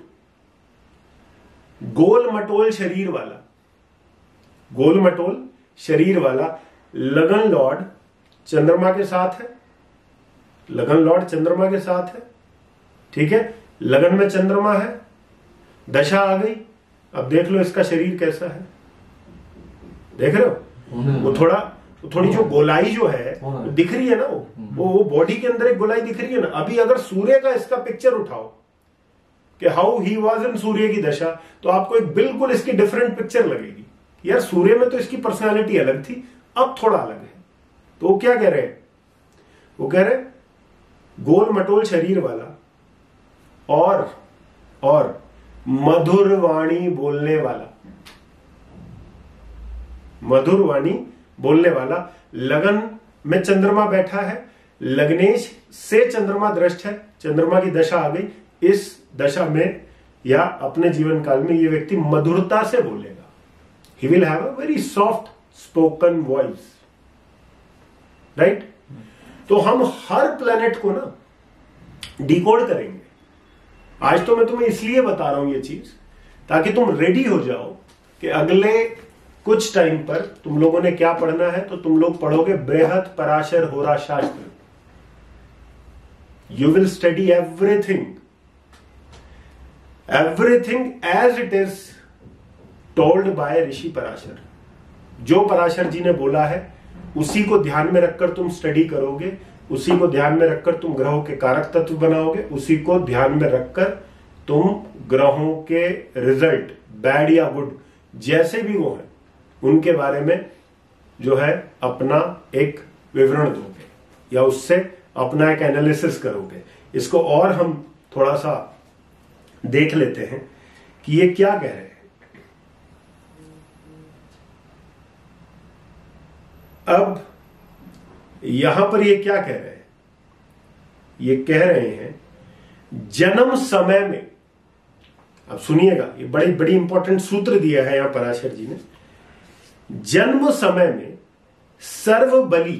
गोल मटोल शरीर वाला, गोल मटोल शरीर वाला, लगन लॉर्ड चंद्रमा के साथ है, लगन लॉर्ड चंद्रमा के साथ है, ठीक है। लगन में चंद्रमा है, दशा आ गई, अब देख लो इसका शरीर कैसा है, देख रहे हो, वो थोड़ा थोड़ी जो गोलाई जो है वो दिख रही है ना, वो वो बॉडी के अंदर एक गोलाई दिख रही है ना। अभी अगर सूर्य का इसका पिक्चर उठाओ कि हाउ ही वाज इन सूर्य की दशा, तो आपको एक बिल्कुल इसकी डिफरेंट पिक्चर लगेगी। यार सूर्य में तो इसकी पर्सनालिटी अलग थी, अब थोड़ा अलग है। तो वो क्या कह रहे हैं, वो कह रहे गोल मटोल शरीर वाला और और मधुर वाणी बोलने वाला, मधुर वाणी बोलने वाला, लगन में चंद्रमा बैठा है, लग्नेश से चंद्रमा दृष्ट है, चंद्रमा की दशा आ गई, इस दशा में या अपने जीवन काल में ये व्यक्ति मधुरता से बोलेगा। He will have a very soft spoken voice, right. तो हम हर प्लेनेट को ना डिकोड करेंगे। आज तो मैं तुम्हें इसलिए बता रहा हूं ये चीज ताकि तुम रेडी हो जाओ कि अगले कुछ टाइम पर तुम लोगों ने क्या पढ़ना है। तो तुम लोग पढ़ोगे बृहत Parashar Hora Shastra. You will study everything, everything as it is told by Rishi Parashar. जो पराशर जी ने बोला है उसी को ध्यान में रखकर तुम स्टडी करोगे, उसी को ध्यान में रखकर तुम ग्रहों के कारक तत्व बनाओगे, उसी को ध्यान में रखकर तुम ग्रहों के रिजल्ट बैड या गुड जैसे भी वो हैं उनके बारे में जो है अपना एक विवरण दोगे या उससे अपना एक एनालिसिस करोगे। इसको और हम थोड़ा सा देख लेते हैं कि ये क्या कह रहे हैं। अब यहां पर ये क्या कह रहे हैं, ये कह रहे हैं जन्म समय में अब सुनिएगा, ये बड़ी बड़ी इंपॉर्टेंट सूत्र दिया है यहां पराशर जी ने। जन्म समय में सर्वबली,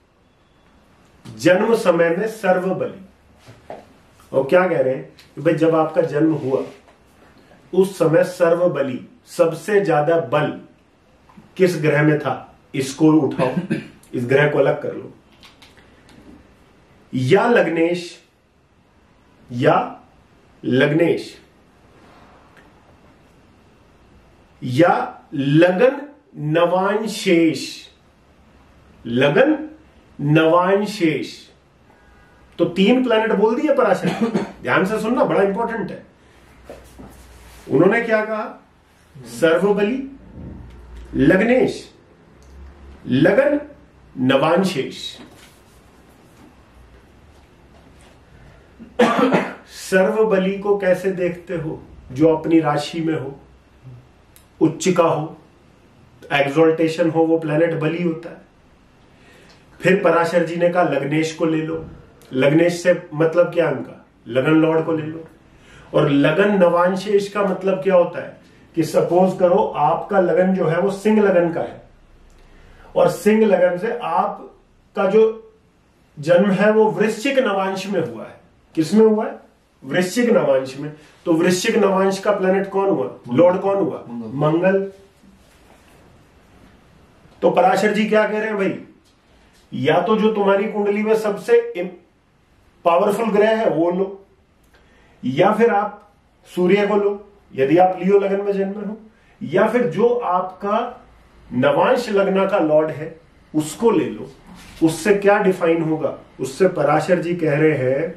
जन्म समय में सर्वबली, और क्या कह रहे हैं कि भाई जब आपका जन्म हुआ उस समय सर्वबली, सबसे ज्यादा बल किस ग्रह में था? इसको उठाओ, इस ग्रह को अलग कर लो। या लग्नेश, या लग्नेश, या लगन नवांशेष, लगन नवांशेष। तो तीन प्लैनेट बोल दिए पराशर, ध्यान से सुनना, बड़ा इंपॉर्टेंट है। उन्होंने क्या कहा? सर्वबली, लग्नेश, लगन नवांशेष। सर्वबली को कैसे देखते हो? जो अपनी राशि में हो, उच्च का हो, एक्सोल्टेशन हो, वो प्लैनेट बली होता है। फिर पराशर जी ने कहा लग्नेश को ले लो। लग्नेश से मतलब क्या उनका? लगन लॉर्ड को ले लो। और लगन नवांशेष का मतलब क्या होता है कि सपोज करो आपका लगन जो है वो सिंह लगन का है, और सिंह लगन से आपका जो जन्म है वो वृश्चिक नवांश में हुआ है। किसमें हुआ है? वृश्चिक नवांश में। तो वृश्चिक नवांश का प्लैनेट कौन हुआ? लॉर्ड कौन हुआ? मंगल। तो पराशर जी क्या कह रहे हैं भाई, या तो जो तुम्हारी कुंडली में सबसे पावरफुल ग्रह है वो लो, या फिर आप सूर्य को लो यदि आप लियो लगन में जन्मे हो, या फिर जो आपका नवांश लगना का लॉर्ड है उसको ले लो। उससे क्या डिफाइन होगा? उससे पराशर जी कह रहे हैं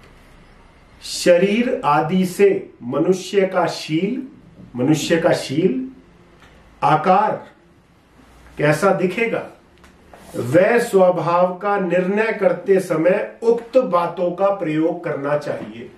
शरीर आदि से मनुष्य का शील, मनुष्य का शील, आकार कैसा दिखेगा, वह स्वभाव का निर्णय करते समय उक्त बातों का प्रयोग करना चाहिए।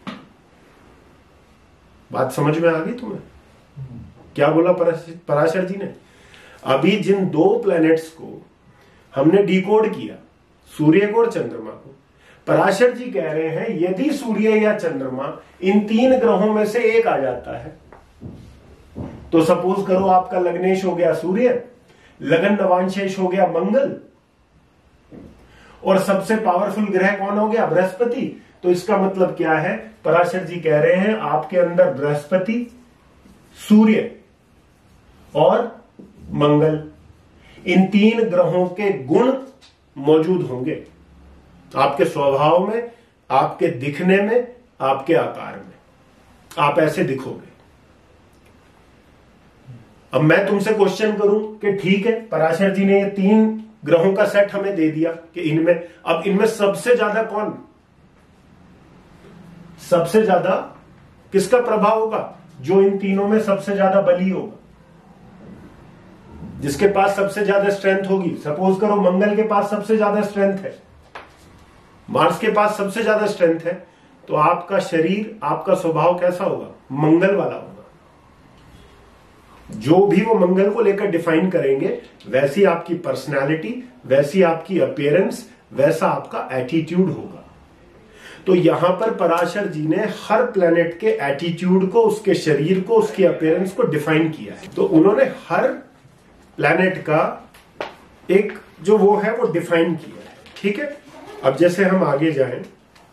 बात समझ में आ गई तुम्हें? क्या बोला पराशर जी ने? अभी जिन दो प्लैनेट्स को हमने डिकोड किया, सूर्य को और चंद्रमा को, पराशर जी कह रहे हैं यदि सूर्य या चंद्रमा इन तीन ग्रहों में से एक आ जाता है, तो सपोज करो आपका लग्नेश हो गया सूर्य, लगन नवांशेष हो गया मंगल, और सबसे पावरफुल ग्रह कौन हो गया? बृहस्पति। तो इसका मतलब क्या है? पराशर जी कह रहे हैं आपके अंदर बृहस्पति, सूर्य और मंगल, इन तीन ग्रहों के गुण मौजूद होंगे आपके स्वभाव में, आपके दिखने में, आपके आकार में। आप ऐसे दिखोगे। अब मैं तुमसे क्वेश्चन करूं कि ठीक है, पराशर जी ने ये तीन ग्रहों का सेट हमें दे दिया कि इनमें, अब इनमें सबसे ज्यादा कौन, सबसे ज्यादा किसका प्रभाव होगा? जो इन तीनों में सबसे ज्यादा बली होगा, जिसके पास सबसे ज्यादा स्ट्रेंथ होगी। सपोज करो मंगल के पास सबसे ज्यादा स्ट्रेंथ है, मार्स के पास सबसे ज्यादा स्ट्रेंथ है, तो आपका शरीर, आपका स्वभाव कैसा होगा? मंगल वाला होगा। जो भी वो मंगल को लेकर डिफाइन करेंगे, वैसी आपकी पर्सनालिटी, वैसी आपकी अपीयरेंस, वैसा आपका एटीट्यूड होगा। तो यहां पर पराशर जी ने हर प्लेनेट के एटीट्यूड को, उसके शरीर को, उसकी अपीयरेंस को डिफाइन किया है। तो उन्होंने हर प्लेनेट का एक जो वो है वो डिफाइन किया है। ठीक है, अब जैसे हम आगे जाएं,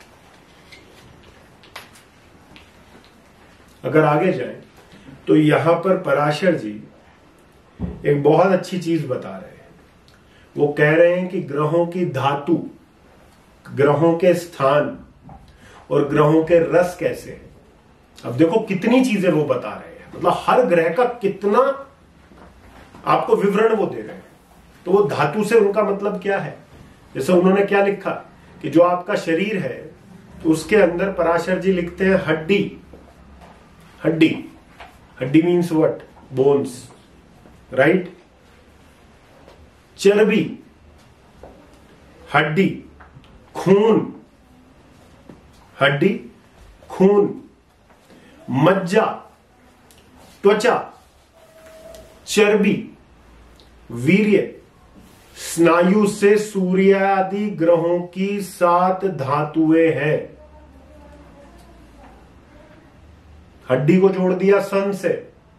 अगर आगे जाएं तो यहां पर पराशर जी एक बहुत अच्छी चीज बता रहे हैं। वो कह रहे हैं कि ग्रहों की धातु, ग्रहों के स्थान और ग्रहों के रस कैसे हैं। अब देखो कितनी चीजें वो बता रहे हैं, मतलब हर ग्रह का कितना आपको विवरण वो दे रहे हैं। तो वो धातु से उनका मतलब क्या है? जैसे उन्होंने क्या लिखा कि जो आपका शरीर है तो उसके अंदर पराशर जी लिखते हैं हड्डी, हड्डी, हड्डी मीन्स व्हाट? Bones, right? चर्बी, हड्डी, खून, हड्डी, खून, मज्जा, त्वचा, चर्बी, वीर्य, स्नायु से सूर्य आदि ग्रहों की सात धातुएं हैं। हड्डी को जोड़ दिया सन से,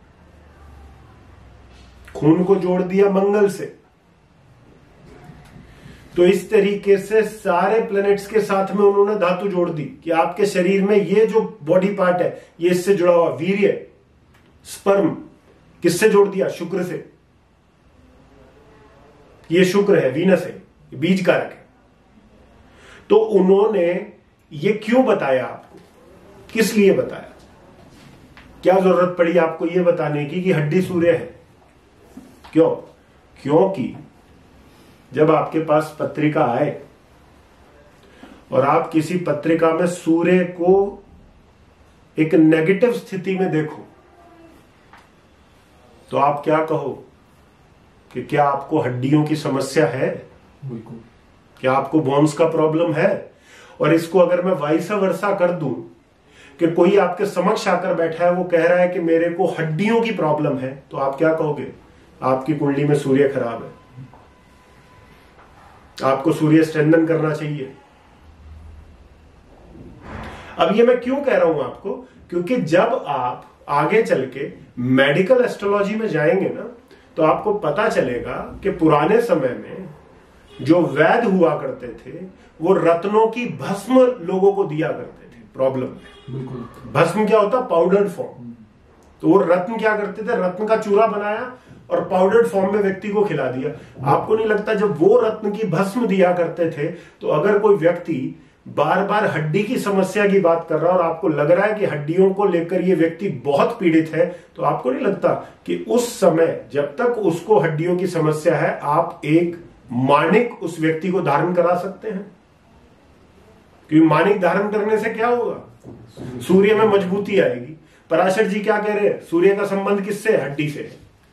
खून को जोड़ दिया मंगल से। तो इस तरीके से सारे प्लैनेट्स के साथ में उन्होंने धातु जोड़ दी कि आपके शरीर में ये जो बॉडी पार्ट है ये इससे जुड़ा हुआ। वीर्य, स्पर्म किससे जोड़ दिया? शुक्र से। ये शुक्र है, वीनस है, बीज कारक है। तो उन्होंने ये क्यों बताया आपको, किस लिए बताया? क्या जरूरत पड़ी आपको ये बताने की कि हड्डी सूर्य है? क्यों? क्योंकि जब आपके पास पत्रिका आए और आप किसी पत्रिका में सूर्य को एक नेगेटिव स्थिति में देखो तो आप क्या कहो कि क्या आपको हड्डियों की समस्या है? बिल्कुल। क्या आपको बोन्स का प्रॉब्लम है? और इसको अगर मैं वाइस वर्सा कर दूं कि कोई आपके समक्ष आकर बैठा है, वो कह रहा है कि मेरे को हड्डियों की प्रॉब्लम है, तो आप क्या कहोगे? आपकी कुंडली में सूर्य खराब है, आपको सूर्य स्ट्रेंथन करना चाहिए। अब ये मैं क्यों कह रहा हूं आपको? क्योंकि जब आप आगे चल के मेडिकल एस्ट्रोलॉजी में जाएंगे ना, तो आपको पता चलेगा कि पुराने समय में जो वैद्य हुआ करते थे वो रत्नों की भस्म लोगों को दिया करते थे प्रॉब्लम में। भस्म क्या होता? Powdered form. तो वो रत्न क्या करते थे? रत्न का चूरा बनाया और पाउडर्ड फॉर्म में व्यक्ति को खिला दिया। आपको नहीं लगता जब वो रत्न की भस्म दिया करते थे तो अगर कोई व्यक्ति बार बार हड्डी की समस्या की बात कर रहा है और आपको लग रहा है कि हड्डियों को लेकर ये व्यक्ति बहुत पीड़ित है, तो आपको नहीं लगता कि उस समय जब तक उसको हड्डियों की समस्या है आप एक माणिक उस व्यक्ति को धारण करा सकते हैं? क्योंकि माणिक धारण करने से क्या होगा? सूर्य में मजबूती आएगी। पराशर जी क्या कह रहे हैं? सूर्य का संबंध किससे है? हड्डी से है।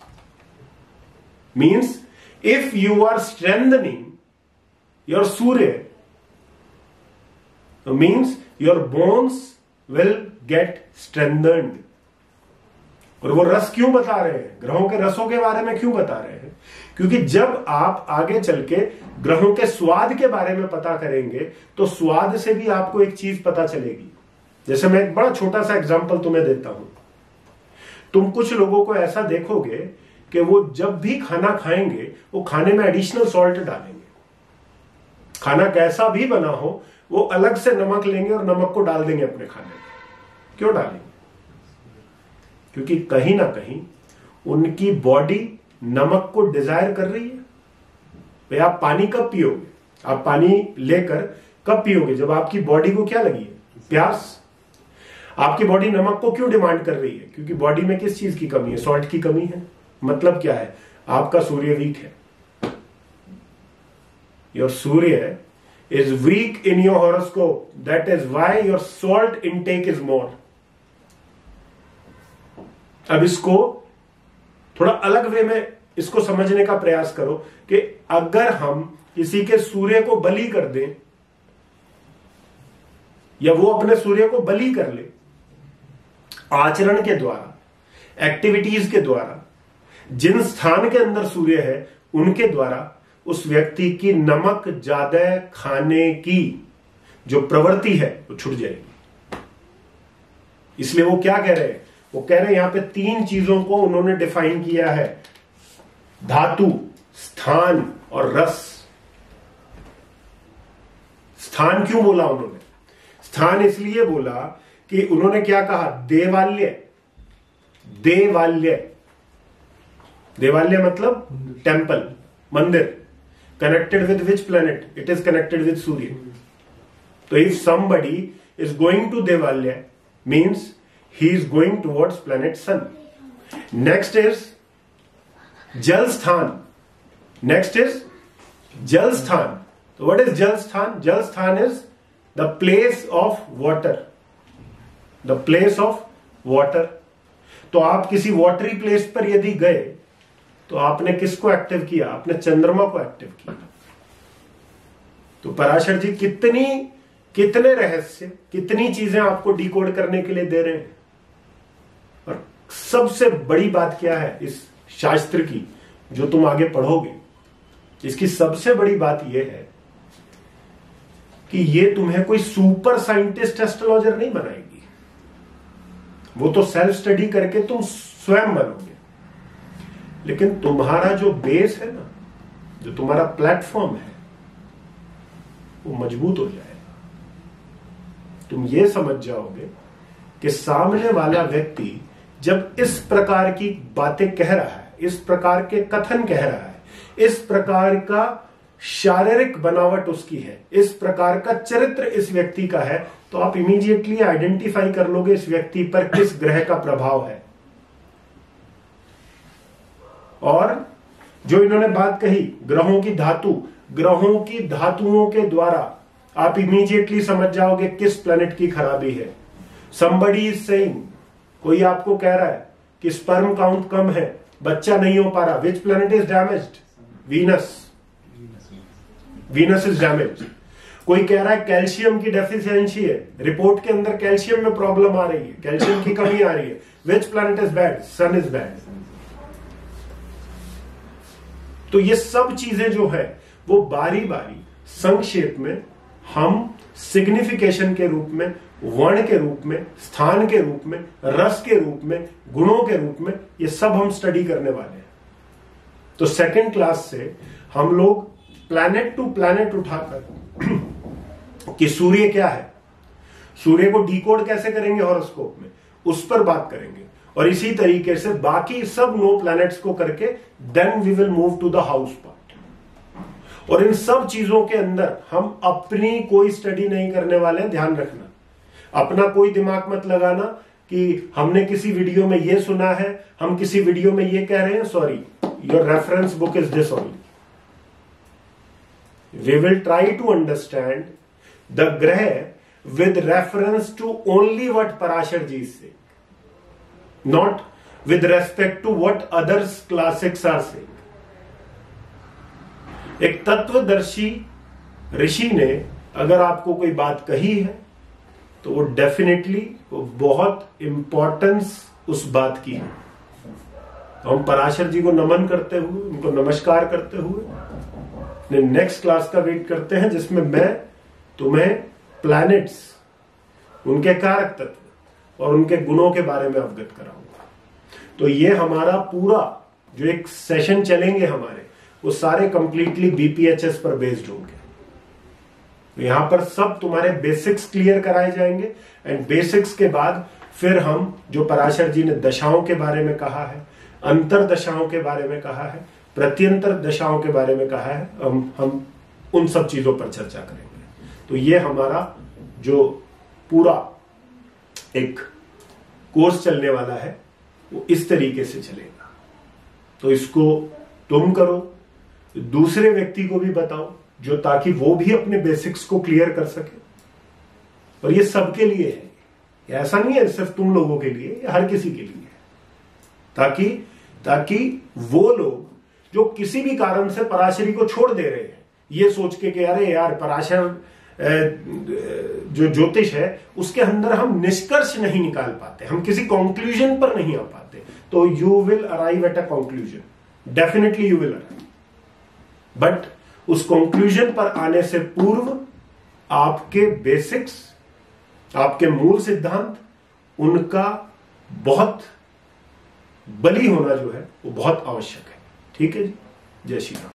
Means if you are strengthening your Surya, means your bones will get strengthened. और वो रस क्यों बता रहे हैं? ग्रहों के रसों के बारे में क्यों बता रहे हैं? क्योंकि जब आप आगे चल के ग्रहों के स्वाद के बारे में पता करेंगे तो स्वाद से भी आपको एक चीज पता चलेगी। जैसे मैं एक बड़ा छोटा सा एग्जांपल तुम्हें देता हूं। तुम कुछ लोगों को ऐसा देखोगे कि वो जब भी खाना खाएंगे वो खाने में एडिशनल सॉल्ट डालेंगे। खाना कैसा भी बना हो वो अलग से नमक लेंगे और नमक को डाल देंगे अपने खाने में। क्यों डालेंगे? क्योंकि कहीं ना कहीं उनकी बॉडी नमक को डिजायर कर रही है। भाई आप पानी कब पियोगे? आप पानी लेकर कब पियोगे? जब आपकी बॉडी को क्या लगी है? प्यास। आपकी बॉडी नमक को क्यों डिमांड कर रही है? क्योंकि बॉडी में किस चीज की कमी है? सॉल्ट की कमी है। मतलब क्या है? आपका सूर्य वीक है। Your Surya is weak in your horoscope. That is why your salt intake is more. अब इसको थोड़ा अलग वे में इसको समझने का प्रयास करो कि अगर हम किसी के सूर्य को बलि कर दें या वो अपने सूर्य को बलि कर ले आचरण के द्वारा, एक्टिविटीज के द्वारा, जिन स्थान के अंदर सूर्य है उनके द्वारा उस व्यक्ति की नमक ज्यादा खाने की जो प्रवृत्ति है वो छूट जाएगी। इसलिए वो क्या कह रहे हैं? वो कह रहे हैं यहां पे तीन चीजों को उन्होंने डिफाइन किया है, धातु, स्थान और रस। स्थान क्यों बोला उन्होंने? स्थान इसलिए बोला कि उन्होंने क्या कहा? देवालय। देवालय देवालय मतलब टेम्पल, मंदिर। Connected with which planet? It is connected with Surya. So if somebody is going to Devalya, means he is going towards planet Sun. Next is Jal Sthan. Next is Jal Sthan. So what is Jal Sthan? Jal Sthan is the place of water. The place of water. तो आप किसी वाटरी प्लेस पर यदि गए तो आपने किसको एक्टिव किया? आपने चंद्रमा को एक्टिव किया। तो पराशर जी कितनी कितने रहस्य, कितनी चीजें आपको डिकोड करने के लिए दे रहे हैं। और सबसे बड़ी बात क्या है इस शास्त्र की जो तुम आगे पढ़ोगे? इसकी सबसे बड़ी बात यह है कि ये तुम्हें कोई सुपर साइंटिस्ट एस्ट्रोलॉजर नहीं बनाएगी। वो तो सेल्फ स्टडी करके तुम स्वयं बनोगे, लेकिन तुम्हारा जो बेस है ना, जो तुम्हारा प्लेटफॉर्म है, वो मजबूत हो जाएगा। तुम ये समझ जाओगे कि सामने वाला व्यक्ति जब इस प्रकार की बातें कह रहा है, इस प्रकार के कथन कह रहा है, इस प्रकार का शारीरिक बनावट उसकी है, इस प्रकार का चरित्र इस व्यक्ति का है, तो आप इमीडिएटली आइडेंटिफाई कर लोगे इस व्यक्ति पर किस ग्रह का प्रभाव है। और जो इन्होंने बात कही ग्रहों की धातु, ग्रहों की धातुओं के द्वारा आप इमीडिएटली समझ जाओगे किस प्लेनेट की खराबी है। somebody is saying, कोई आपको कह रहा है कि स्पर्म काउंट कम है, बच्चा नहीं हो पा रहा, which planet is damaged? Venus. Venus is damaged. कोई कह रहा है कैल्शियम की डेफिशिएंसी है, रिपोर्ट के अंदर कैल्शियम में प्रॉब्लम आ रही है, कैल्शियम की कमी आ रही है, which planet is bad? Sun is bad. तो ये सब चीजें जो है वो बारी बारी संक्षेप में हम सिग्निफिकेशन के रूप में, वर्ण के रूप में, स्थान के रूप में, रस के रूप में, गुणों के रूप में, ये सब हम स्टडी करने वाले हैं। तो सेकंड क्लास से हम लोग प्लैनेट टू प्लैनेट उठाकर कि सूर्य क्या है, सूर्य को डिकोड कैसे करेंगे हॉरोस्कोप में, उस पर बात करेंगे। और इसी तरीके से बाकी सब नो प्लैनेट्स को करके then we will move to the house part. और इन सब चीजों के अंदर हम अपनी कोई स्टडी नहीं करने वाले हैं, ध्यान रखना। अपना कोई दिमाग मत लगाना कि हमने किसी वीडियो में ये सुना है, हम किसी वीडियो में ये कह रहे हैं। Sorry, your reference book is this only. We will try to understand the graha with reference to only what Parashar ji से, not with respect to what others classics are saying. एक तत्वदर्शी ऋषि ने अगर आपको कोई बात कही है तो वो डेफिनेटली वो बहुत इंपॉर्टेंस उस बात की है। तो हम पराशर जी को नमन करते हुए, उनको नमस्कार करते हुए नेक्स्ट क्लास का वेट करते हैं, जिसमें मैं तुम्हें प्लैनेट्स, उनके कारक तत्व और उनके गुणों के बारे में अवगत कराऊंगा। तो ये हमारा पूरा जो एक सेशन चलेंगे हमारे, वो सारे कंप्लीटली बीपीएचएस पर बेस्ड होंगे। तो यहां पर सब तुम्हारे बेसिक्स क्लियर कराए जाएंगे एंड बेसिक्स के बाद फिर हम जो पराशर जी ने दशाओं के बारे में कहा है, अंतर दशाओं के बारे में कहा है, प्रत्यंतर दशाओं के बारे में कहा है, हम हम उन सब चीजों पर चर्चा करेंगे। तो ये हमारा जो पूरा एक कोर्स चलने वाला है वो इस तरीके से चलेगा। तो इसको तुम करो, दूसरे व्यक्ति को भी बताओ, जो ताकि वो भी अपने बेसिक्स को क्लियर कर सके। और ये सबके लिए है, ऐसा नहीं है सिर्फ तुम लोगों के लिए, ये हर किसी के लिए है, ताकि ताकि वो लोग जो किसी भी कारण से पराशरी को छोड़ दे रहे हैं, ये सोच के कि अरे यार पराशर जो ज्योतिष है उसके अंदर हम निष्कर्ष नहीं निकाल पाते, हम किसी कंक्लूजन पर नहीं आ पाते, तो you will arrive at a conclusion, definitely you will arrive. But उस कंक्लूजन पर आने से पूर्व आपके बेसिक्स, आपके मूल सिद्धांत, उनका बहुत बली होना जो है वो बहुत आवश्यक है। ठीक है जी, जय श्री राम।